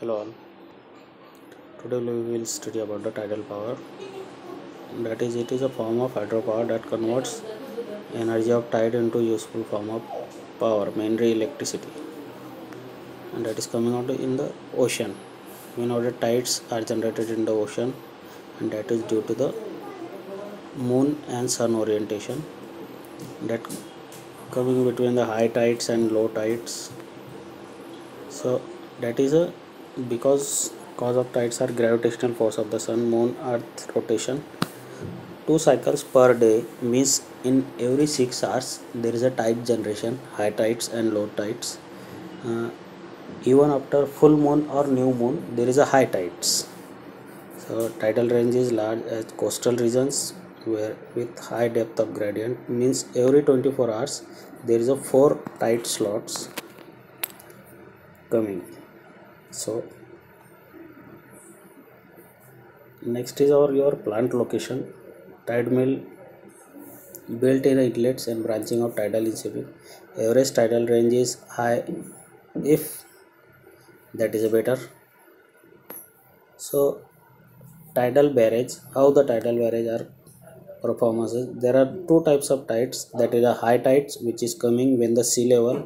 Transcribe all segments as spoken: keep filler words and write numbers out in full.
Hello all. Today we will study about the tidal power. That is, it is a form of hydropower that converts energy of tide into useful form of power, mainly electricity, and that is coming out in the ocean. We know that tides are generated in the ocean, and that is due to the moon and sun orientation. That coming between the high tides and low tides. So that is a because cause of tides are gravitational force of the sun, moon, earth rotation. Two cycles per day means in every six hours there is a tide generation, high tides and low tides. Uh, Even after full moon or new moon, there is a high tides. So tidal range is large as coastal regions where with high depth of gradient means every twenty-four hours there is a four tide slots coming. So next is our your plant location. Tide mill built in inlets and branching of tidal institute. Average tidal range is high if that is a better. So tidal barrage, how the tidal barrage are performances. There are two types of tides. That is a high tides, which is coming when the sea level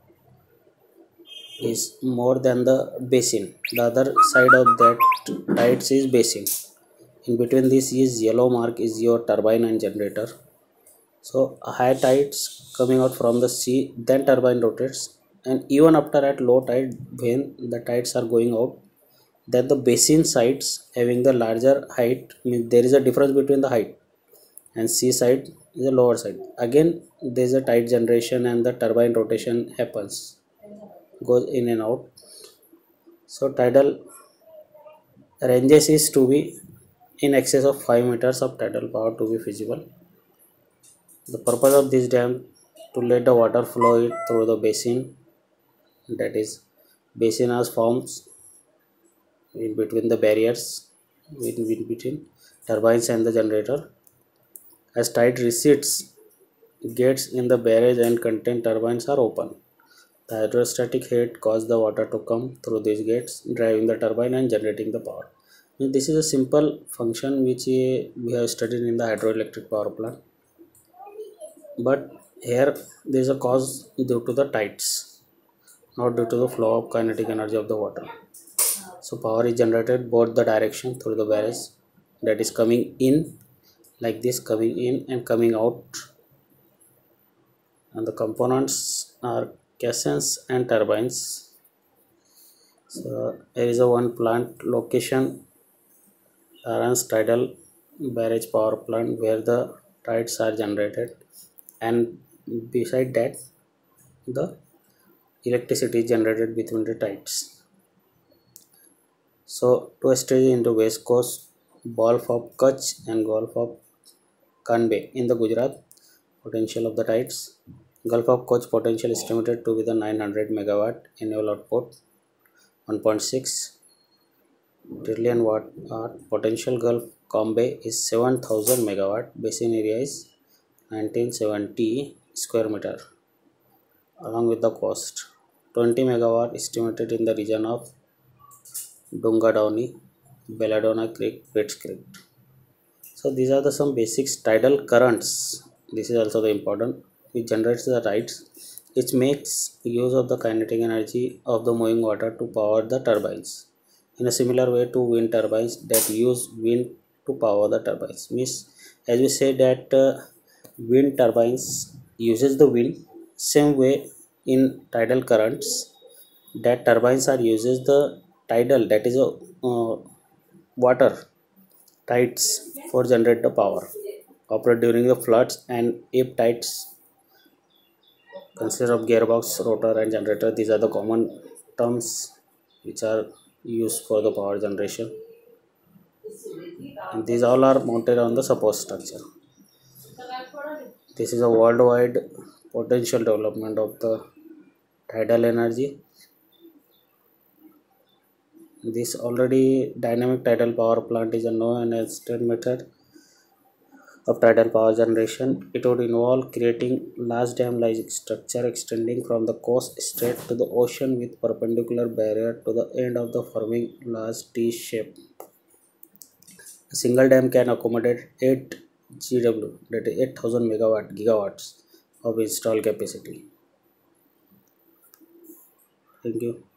is more than the basin. The other side of that tides is basin. In between this is yellow mark is your turbine and generator. So high tides coming out from the sea, then turbine rotates, and even after at low tide, when the tides are going out, then the basin sides having the larger height, means there is a difference between the height, and sea side is a lower side. Again, there is a tide generation and the turbine rotation happens, goes in and out. So tidal ranges is to be in excess of five meters of tidal power to be feasible. The purpose of this dam to let the water flow it through the basin, that is basin as forms in between the barriers in, in between turbines and the generator. As tide recedes, gates in the barrage and contained turbines are open. The hydrostatic head causes the water to come through these gates, driving the turbine and generating the power. This is a simple function which we have studied in the hydroelectric power plant. But here there is a cause due to the tides, not due to the flow of kinetic energy of the water. So power is generated both the direction through the barrage, that is coming in like this, coming in and coming out, and the components are caissons and turbines. So there is a one plant location, Lawrence Tidal Barrage Power Plant, where the tides are generated, and beside that the electricity is generated between the tides. So two stages in the west coast, Gulf of Kutch and Gulf of Kanbe in the Gujarat. Potential of the tides. Gulf of Kutch potential estimated to be the nine hundred megawatt annual output, one point six trillion watt hour. Potential Gulf Kanbe is seven thousand megawatt. Basin area is nineteen seventy square meter. Along with the cost, twenty megawatt estimated in the region of Dungadowni, Belladonna Creek, Pitts Creek. So these are the some basics. Tidal currents. This is also the important. It generates the tides. It makes use of the kinetic energy of the moving water to power the turbines. In a similar way to wind turbines that use wind to power the turbines. Means, as we say that uh, wind turbines uses the wind. Same way in tidal currents, that turbines are uses the tidal, that is a uh, water tides for generate the power, operate during the floods and ebb tides, consist of gearbox, rotor and generator. These are the common terms which are used for the power generation, and these all are mounted on the support structure. This is a worldwide potential development of the tidal energy. This already dynamic tidal power plant is a known and established method of tidal power generation. It would involve creating large dam-like structure extending from the coast straight to the ocean with perpendicular barrier to the end of the forming large T shape. A single dam can accommodate eight G W, that is eight thousand megawatt gigawatts of installed capacity. Thank you.